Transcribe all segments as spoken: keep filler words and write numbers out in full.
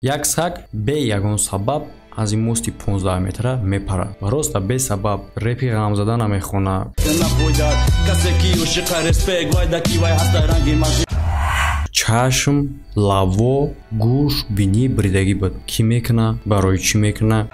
як саг бе ягон сабаб аз ин мости понздаҳ метра мепарад ва роста бе сабаб репи ғамзада намехонад. чашм, лаво, гӯш, бинӣ бридагӣ буд. Кӣ мекуна? Барои чӣ мекуна?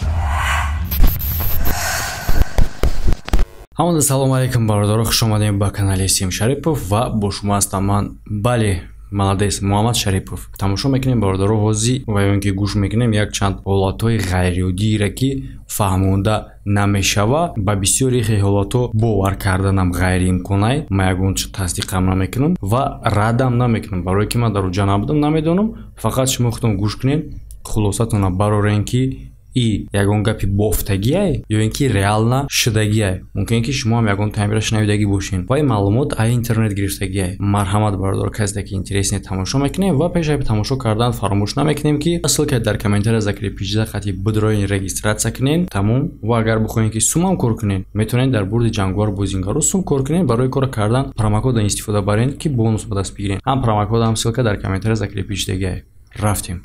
ҳамон салому алейкум бародаро, хушомадем ба канали Сим Шарипов ва бо шумо ҳастам ман. Бале, молодец, Муҳаммад Шарипов. Тамошо мекунем бародаро, ҳозир ва ё ин ки гӯш мекунем як чанд ҳолатҳои ғайриоддиеро ки фаҳмонда намешава. ба бисёри ҳолатҳо бовар карданам ғайриимконай. Ман ягон тасдиқам намекунам ва раддам намекунам, барое ки ман дар ҷо набудам намедонам. Фақат шумо худтон гӯш кунед, хулосатона барорен ки и ягон гапи бофтагие ё ин ки реална шудагие. Мумкин ки шумо ҳам ягон таъмира шунавидагӣ бошед ва ин маълумот аз интернет гирифтагие. Марҳамат бародар, касе ки интересне тамошо мекунем ва пеш аз тамошо кардан фаромӯш намекунем ки ссилка дар комментария закрепичида хати будроин регистратсия кунед. Тамом. Ва агар бихоҳед ки сумам кор кунед, метавонед дар бурди ҷангувар бозингару сум кор кунед. Барои кор кардан промокода истифода баред ки бонус ба даст бигиред. ҳам промокода ҳам ссилка дар комментария закрепичидагие. Рафтем.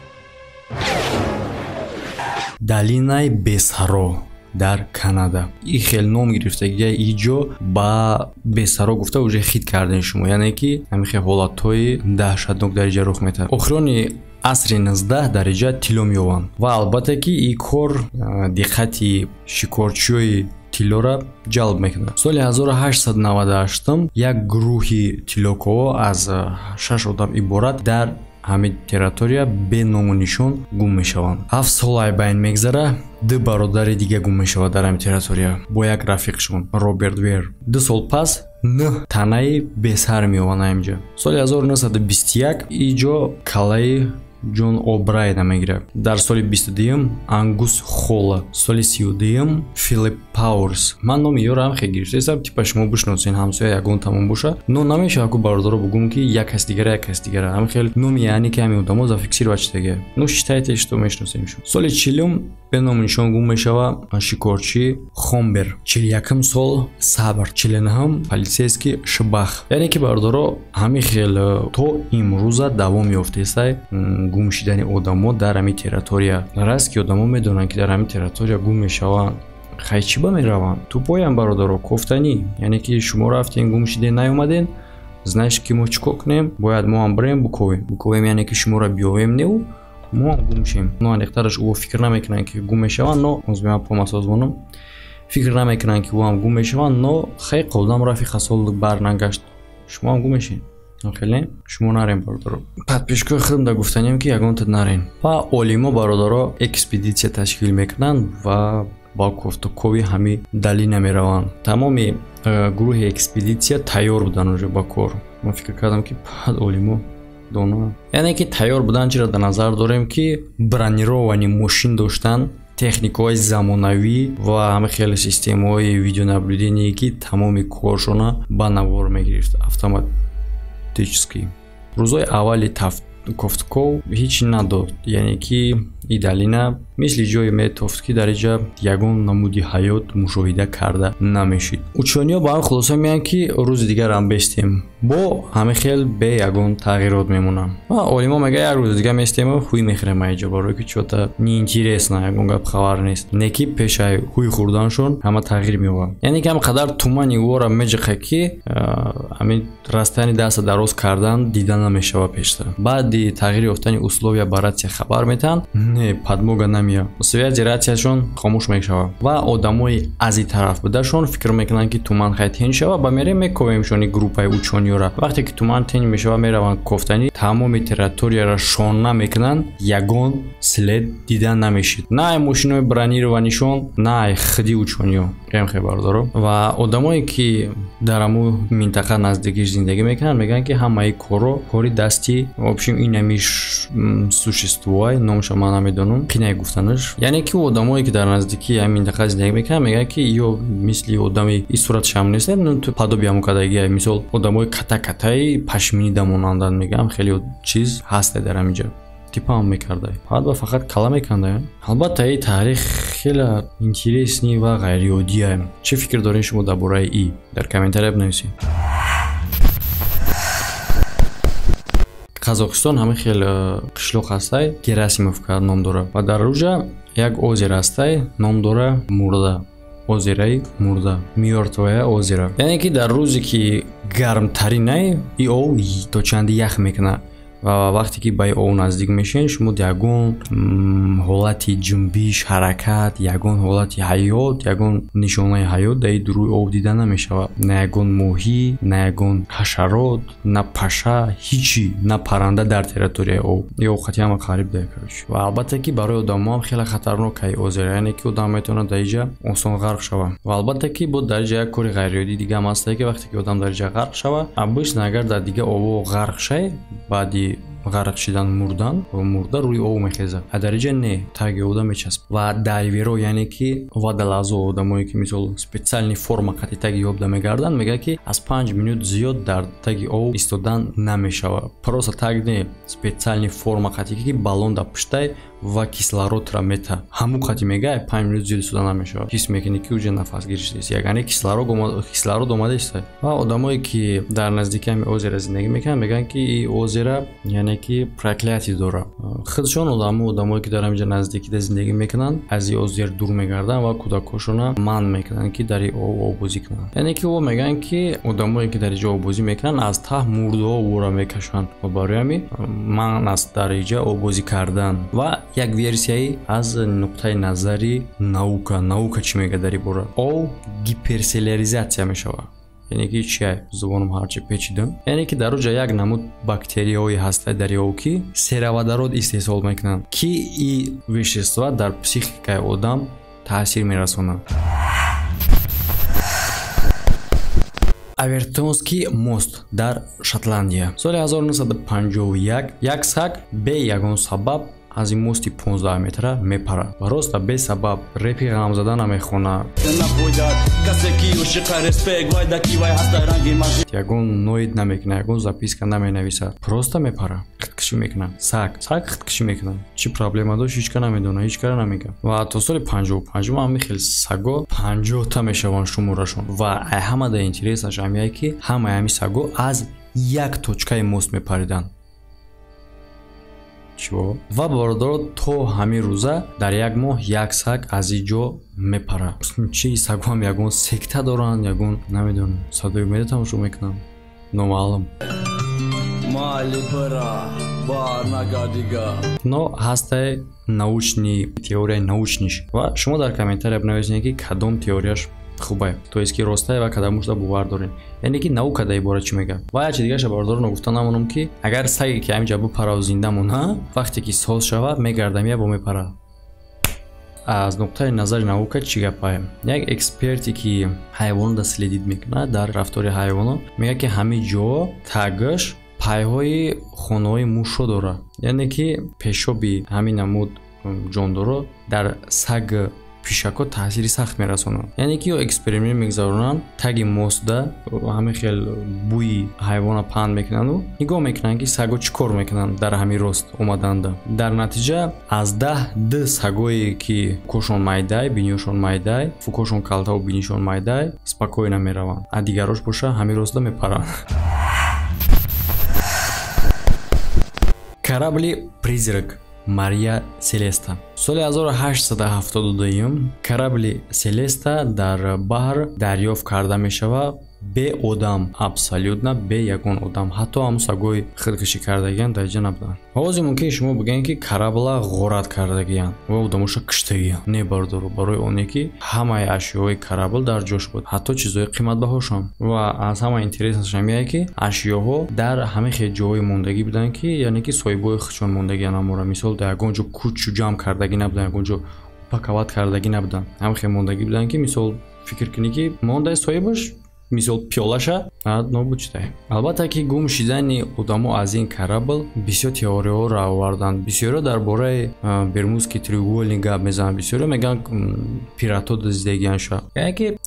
Долинаи Бесаро дар Канада. И хел ном гирифтагия и ҷо ба Бесаро гуфта уже хит кардем шумо, яъне ки ҳамин хел ҳолатҳои даҳшатнок дариҷа рух метавад. охирони асри нуздаҳ дариҷа тилло меёбанд ва албатта ки ин кор диққати шикорчиёи тиллора ҷалб мекунад. Соли ҳазору ҳаштсад и навад и ҳашт як гурӯҳи тиллокоҳо аз шаш одам иборат дар ҳамин территория бе ному нишон гум мешаванд. ҳафт сол ай байн мегзара, ду бародари дига гум мешавад дар ҳамин территория бо як рафиқшон Роберт Вер. ду сол пас нӯҳ танаи бесар меёбанд ҳаминҷа. Соли ҳазору нӯҳсаду бисту як иҷо калаи Ҷон О'Брайена мегирад. Дар соли бисту дуюм Ангус Холла, соли сию дуюм Филип Пауэрс. Ман номи ёро ҳам хел гирифтаам, типа шумо бишносед, ҳамсоя ягон тамом боша. Но намешавад ку бародаро бугум ки як кас дигара як кас дигара. Ҳам хел номи яъне ки ҳамин одамо зафиксировать шудагия. Ну считайте, что мешносем шу. Соли чилум бе номи нишон гум мешава шикорчи Хомбер. чил и якум сол Сабр. чил и нӯҳум полисейский Шбах. Яъне ки бародаро ҳамин хел то имрӯза давом ёфтесай гум шудани одамо дар ҳамин территория. Раст ки одамо медонанд ки дар ҳамин территория гум мешаванд. Хай чӣ ба мераванд? Тупоям бародаро, кофтани. Яъне ки шумо рафтен гум шуден наёмаден, знаеш ки мо чӣ кор кунем? Бояд мо ҳам бирем буковем. Буковем яъне ки шуморо биёвем нев, мо ҳам гум шем. Но анехтараш ӯ фикр намекунанд ки гум мешаванд, но озбема помасозмонам. Фикр намекунанд ки ӯ ҳам гум мешаванд, но хай қодам рафиқа сол бар нагашт. Шумо ҳам гум мешед. Хеле шумо нарем бародаро. Подпишкои худам да гуфтанем ки ягон тад нарен. Ва олимо бародаро экспедитсия ташкил мекунанд ва ба кофтукови ҳами долина мераванд. Тамоми гурӯҳи экспедитсия тайёр буданд уже ба кор. Ман фикр кардам ки пад олимо дона. Яъне ки тайёр будан чиро дар назар дорем ки бронировани мошин доштан, техникаҳои замонавӣ ва ҳама хеле системаҳои видеонаблюдение ки тамоми коршона ба навор мегирифт автоматически. Рӯзҳои аввали тафт кофтков ҳеч надод, яъне ки и долина мисли ҷое метофт ки дар инҷа ягон намуди ҳаёт мушоҳида карда намешид. Учёниҳо ба ҳам хулоса меянд ки рӯзи дигар ҳам бестем, бо ҳамин хел бе ягон тағйирот мемонам. Ва олимо мегӯянд як рӯзи дигар местему ҳуй мехӯрем инҷа, барое ки чота неинтересно, ягон гап хабар нест. Не ки пешаи ҳуй хӯрданшон ҳама тағйир меёбад. яъне ки ҳам қадар тумани ӯро меҷиқа ки ҳамин растани даста дароз кардан дида намешава пештар. баъди тағйир ёфтани условия ба рация хабар метаҳанд, не падмога намеяд. Связи рацияшон хомӯш мешавад ва одамои аз ин тараф будашон фикр мекунанд ки туман хай тен шава, ба мерем мековемшони группаи учёниёра. Вақте ки туман тен мешава, мераванд кофтани, тамоми территорияро шона мекунанд, ягон след дида намешид. На ай мошинои бронированишон, на ай худи учёниё. Эм хе бародаро. Ва одамое ки дар ҳамун минтақа наздикиш зиндагӣ мекунанд, мегӯянд ки ҳамаи корро кори дасти, в общем инами существуа, номашо ман намедонам, ки негуфтанаш. яъне ки одамое ки дар наздикии ҳамин минтақа зиндагӣ мекунанд, мегӯянд ки ё мисли одами ин суратшам нест, ну подобие ҳамон кадагия, мисол одамои ката-катаи пашминида монанданд, мегӯям хеле чиз ҳаст дар ҳаминҷа. Типа ҳам мекардай. Фақат ва фақат кала мекандая. Албатта ин таърих хеле интересни ва ғайриоддия. Чӣ фикр доред шумо дар бораи ин? Дар комментария бинависед. Қазоқистон ҳамин хел қишлоқ ҳастай Герасимовка ном дора ва дар рӯҷа як озер ҳастай ном дора Мурда. Озераи Мурда, мёртвое озеро. Яъне ки дар рӯзе ки гармтаринай и ов то чанди ях мекунад ва вақте ки ба ов наздик мешавед шумо ягон ҳолати ҷунбиш, ҳаракат, ягон ҳолати ҳаёт, ягон нишонаи ҳаёт дар рӯи ов дида намешавад. На ягон моҳӣ, на ягон ҳашарот, на паша, ҳичи, на парранда дар территорияи ов. Ё хати ҳама қариб дар корич. Ва албатта ки барои одамҳо ҳам хеле хатарнок ай озеро, яъне ки одам метавонад дар инҷа осон ғарқ шавад. Ва албатта ки бо дар инҷа як кори ғайриоддӣ дига ҳам ҳаст ки вақте ки одам дар инҷа ғарқ шавад, обычно агар дар дига ово ғарқ шай, баъди ғарқ шидан мурдан ва мурда рӯи ов мехезад. А дар инҷа не, таги одам мечаспад. Ва дайверо яъне ки водолазо одамое ки мисол специални форма қати таги ёбда мегарданд мегӯяд ки аз панҷ минут зиёд дар таги ов истодан намешавад. Просто таг не, специални форма қати ки баллон дар пуштай ва кислородро мета. Ҳамун қати мегӯяд панҷ минут зиёд истодан намешавад. Ҳис мекунӣ ки уҷа нафас гирифтааст. Ягоне кислород омад кислород омада ист. Ва одамое ки дар наздики ҳами озеро зиндагӣ мекунанд мегӯянд ки и озеро яъне ки проклятие дора. Худшон одамо одамое ки дар ҳамҷа наздикида зиндагӣ мекунанд аз и озер дур мегарданд ва кӯдакҳошона манъ мекунанд ки дар ов овбозӣ кунанд. Яъне ки ов мегӯянд ки одамое ки дар инҷа овбозӣ мекунанд аз таҳ мурдаҳо вора мекашанд ва барои ҳамин манъ аст дар инҷа овбозӣ кардан. Ва як версияи аз нуқтаи назари наука. Наука чӣ мегӯяд дар ин бора? Ов гиперселяризатсия мешавад. яъне ки чия зубонам ҳарчи печидам. яъне ки дар рӯҷа як намуд бактерияҳои ҳастаи дари ов ки сероводород истеҳсол мекунанд ки и вещества дар психикаи одам таъсир мерасонанд. Авертонский мост дар Шотландия. Соли ҳазору нӯҳсаду панҷоҳу як як саг бе ягон сабаб аз ин мости понздаҳ метра мепарад ва роста бе сабаб репи ғамзада намехонад. Ягон ноид намекунад, ягон записка наменависад. Просто мепарад. Хиткишӣ мекунад. Саг, саг хиткишӣ мекунад. Чӣ проблема дошт ҳеч кара намедонад, ҳеч кара намегӯяд. Ва то соли панҷоҳу панҷум ҳамин хел саго панҷоҳта мешаванд шуморашон. Ва ай ҳамада интересаш ҳамяе ки ҳамаи ҳамин саго аз як точкаи мост мепариданд. Ва бородоро то ҳамин рӯза дар як моҳ як саг аз ин ҷо мепарад. Чи сагҳам ягон секта доранд, ягон намедонам. Садои умеда тамошо мекунам. Номаълум. Но ҳастай научни теорияи научниш. Ва шумо дар комментария бинависед ки кадом теорияш хубе, то есть ки ростае ва кадомушда бовар дорем. Яъне ки наука дар ин бора чӣ мегӯяд. Ва як чиз дигаша бародарон гуфта намонам ки агар саге ки ҳаминҷа бипарав зинда монад, вақте ки соз шавад мегардамия бо мепарад. Аз нуқтаи назари наука чӣ гапае? Як эксперте ки ҳайвонода следид мекунад дар рафтори ҳайвонот мегӯяд ки ҳамин ҷо тагаш пайҳои хонаҳои мушро дорад. Яъне ки пешоби ҳамин намуд ҷондоро дар саг пишако таъсири сахт мерасонанд. Яъне ки ё эксперимент мегзаронанд, таги мостда ҳамин хел бӯи ҳайвона паҳн мекунанду нигоҳ мекунанд ки саго чӣ кор мекунанд дар ҳамин рост омаданда. Дар натиҷа аз даҳ ду сагое ки фукошон майдай, бинишон майдай, фукошон калтаву бинишон майдай спокойно мераванд. А дигарош боша ҳамин ростда мепаранд. Корабли призрак Мария Селеста. Соли ҳазору ҳаштсаду ҳафтоду ду корабли Селеста дар баҳр дарёфт карда мешавад бе одам, абсолютно бе ягон одам, ҳатто ҳам сагои хидкишӣ кардагиам дар инҷа набуданд. ҳозир мумкин шумо бигӯед ки корабла ғорат кардагиам ва одамоша киштагиам. Не бардору, барои оне ки ҳамаи ашёҳои корабл дар ҷош буд, ҳатто чизҳои қиматбаҳошам. Ва аз ҳама интересаш ҳамие ки ашёҳо дар ҳамин хел ҷойҳои мондагӣ буданд ки яъне ки соҳибои худшон мондагиан. Амора мисол дар ягон ҷо кӯчу ҷамъ кардагӣ набуданд, ягон ҷо паковат кардагӣ набуданд. ҳамин хел мондагӣ буданд ки мисол фикр кунӣ ки мондаи соҳибаш мисол пиёлаша нобудшидай. Албатта ки гум шидани одамо аз ин корабл бисёр теориyaҳоро оварданд. Бисёриҳо дар бораи Бермудский треугольник гап мезананд. Бисёриҳо мегӯянд пиратҳо дуздидагиан шуд. Яъне ки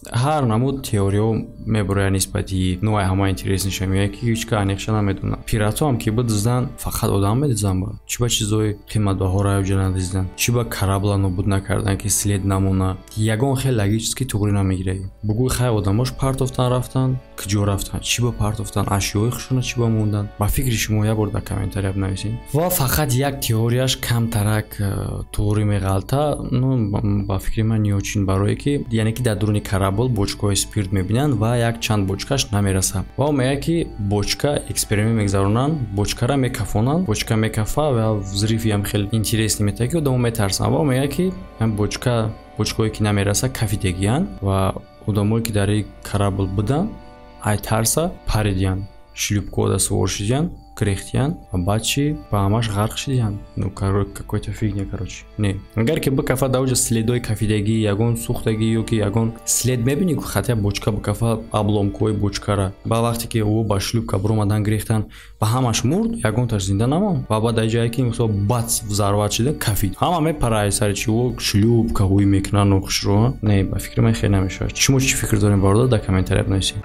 ҳар намуд теориё мебуроя нисбати новай ҳама интереснишам яки ҳеч ка анеқша намедонам. Пиратам ки бидиздан фақат одам медизан ба чӣ ба чизои қиматбаҳоро авҷа надиздан, чӣ ба карабла нобуд накардан ки след намона. Ягон хел логически туғри намегирад. Бугӯй хай одамош партофтан рафтан, киҷо рафтан, чӣ ба партофтан, ашёи хушона чӣ ба мондан. Ба фикри шумо як бор дар комментария бинависед. Ва фақат як теорияш камтарак туғри меғалта, ну ба фикри ман ниёчин барое ки яъне ки дар дуруни карабл бочкаҳои спирт мебинанд ва як чанд бочкаш намераса. Ва мегӯяд ки бочка эксперимент мегзаронанд, бочкаро мекафонанд, бочка мекафа ва взрифи ҳам хеле интересный метавад ки одамо метарсанд. Ва мегӯяд ки ҳам бочка бочкаҳое ки намераса кафидагиянд ва одамое ки дар ин карабл буданд ай тарса паридиянд, шлюпкода сувор шидиянд, крехтиянд, а баъд чи ба ҳамаш ғарқ шидиянд. Ну какой-то фигня короче. Не. Агар ки бикафа дар оҷа следои кафидагӣ, ягон сӯхтагӣ ёки ягон след мебинӣ ки хатя бочка бикафа обломкои бочкара. Ба вақте ки ӯ ба шлюпка буромадан грехтан, ба ҳамаш мурд, ягонташ зинда намонд. Ва баъд дар ҷое ки мисол бац зарват шида кафид. Ҳама мепарад сари чи ӯ шлюпка ҳуй мекунанд нохушро. Не, ба фикри ман хеле намешавад. Шумо чӣ фикр доред барода дар комментария бинависед.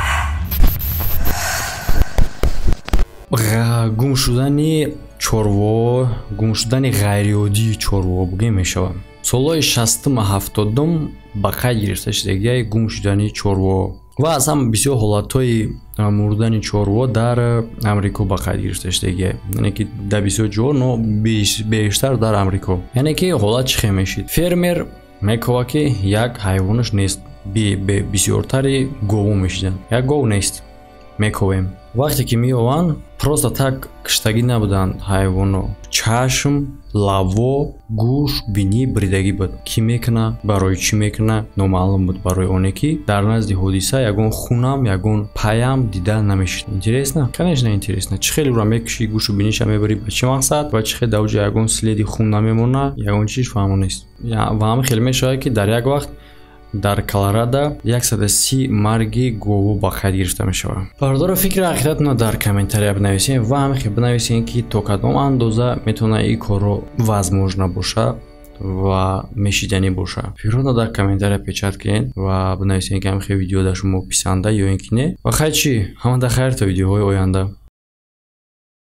гум шудани чорво, гум шудани ғайриоддии чорво бугем мешавад. Солҳои шастум ҳафтодум ба қайд гирифта шудагиаи гум шудани чорво ва азам бисёр ҳолатҳои мурдани чорво дар Амрико ба қайд гирифта шудагиа. Яъне ки дар бисёр ҷо, но бештар дар Амрико. Яъне ки ҳолат чӣ хел мешид? Фермер мекова ки як ҳайвонаш нест, бисёртари гову мешиданд. Як гов нест, мековем. Вақте ки меёванд, просто так киштагӣ набуданд ҳайвоно. Чашм, лаво, гӯш, бинӣ бридагӣ буд. Кӣ мекуна, барои чӣ мекуна, номаълум буд барои оне ки дар назди ҳодиса ягон хунам, ягон паям дида намешид. Интересно? Конечно интересно. Чӣ хеле ура мекушӣ, гӯшу биниша мебарӣ ба чӣ мақсад ва чӣ хеле дар оҷа ягон следи хун намемона, ягон чиз фаҳмо нест. Ва ҳам хеле мешавад ки дар як вақт дар Колорадо яксад и си марги гову ба қайд гирифта мешавад. Бародаро фикри ақидатона дар комментария бинависед ва ҳамихе бинависед ки то кадом андоза метавона ин корро возможно боша ва мешиданӣ боша. Фикротона дар комментария печат кунед ва бинависед ки ҳамихе видео дар шумо писанда ё ин ки не. Ва хайр чи, ҳамада хайр то видеоҳои оянда.